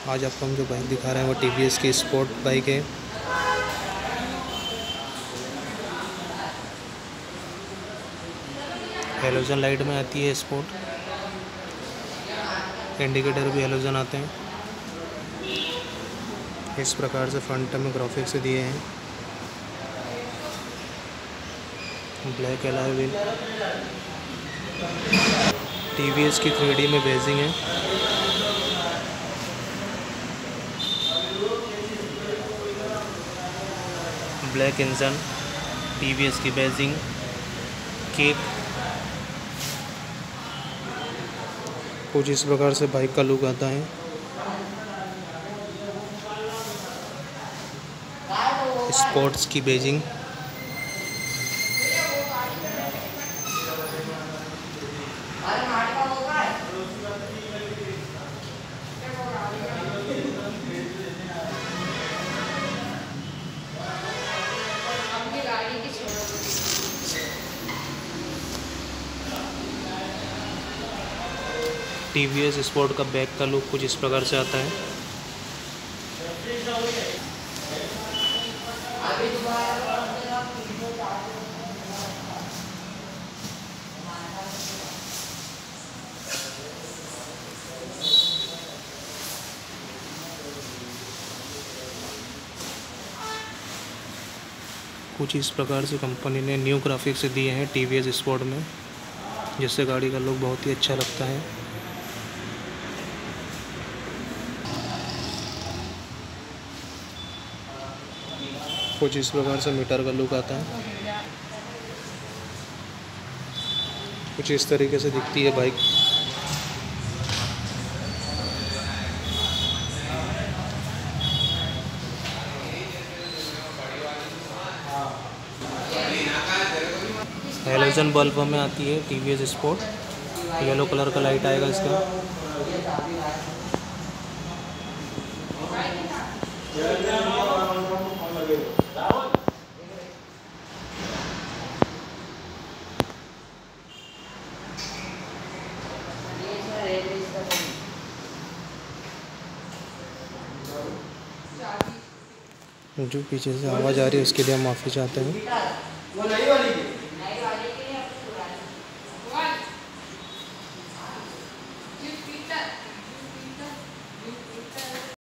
आज आपको हम जो बाइक दिखा रहे हैं वो TVS की स्पोर्ट बाइक है। हेलोजन लाइट में आती है स्पोर्ट, इंडिकेटर भी हेलोजन आते हैं। इस प्रकार से फ्रंट में ग्राफिक्स दिए हैं। ब्लैक एलॉय व्हील, TVS की 3D में बेजिंग है। ब्लैक इंजन, TVS की बेजिंग, केक। कुछ इस प्रकार से बाइक का लुक आता है। स्पोर्ट्स की बेजिंग, TVS स्पोर्ट का बैक का लुक कुछ इस प्रकार से आता है। कुछ इस प्रकार से कंपनी ने न्यू ग्राफिक्स दिए हैं TVS स्पोर्ट में, जिससे गाड़ी का लुक बहुत ही अच्छा लगता है। कुछ इस प्रकार से मीटर का लुक आता है। कुछ इस तरीके से दिखती है बाइक। हेलोजन बल्ब में आती है TVS स्पोर्ट। येलो कलर का लाइट आएगा इसका। जो पीछे से आवाज़ आ रही है उसके लिए हम माफ़ी चाहते हैं।